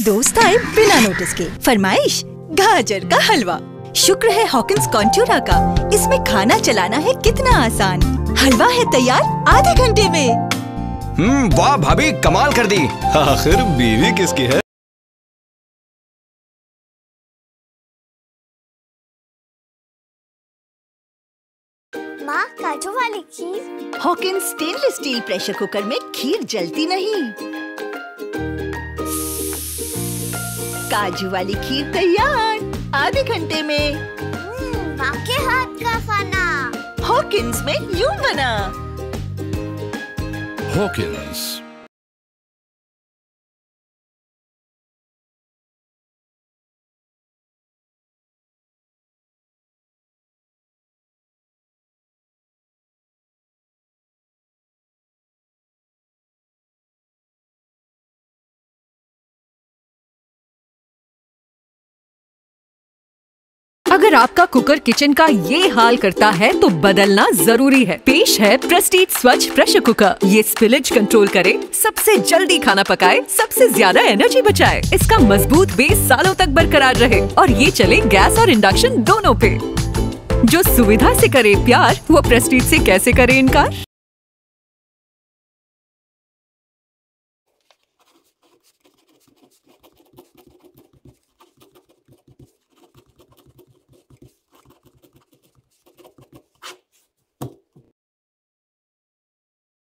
दोस्त आए बिना नोटिस के। फरमाइश गाजर का हलवा। शुक्र है हॉकिंस कॉन्टूरा का, इसमें खाना चलाना है कितना आसान। हलवा है तैयार आधे घंटे में। वाह भाभी, कमाल कर दी। आखिर बीवी किसकी है? माँ, काजू वाली खीर। Hawkins stainless steel pressure cooker में खीर जलती नहीं। काजू वाली खीर तैयार आधे घंटे में। माँ के हाथ का खाना हॉकिंस में यूं बना। हॉकिंस। अगर आपका कुकर किचन का ये हाल करता है तो बदलना जरूरी है। पेश है प्रेस्टीज स्वच्छ प्रेशर कुकर। ये स्पिलेज कंट्रोल करे, सबसे जल्दी खाना पकाए, सबसे ज्यादा एनर्जी बचाए। इसका मजबूत बेस सालों तक बरकरार रहे और ये चले गैस और इंडक्शन दोनों पे। जो सुविधा से करे प्यार, वो प्रेस्टीज से कैसे करे इनकार।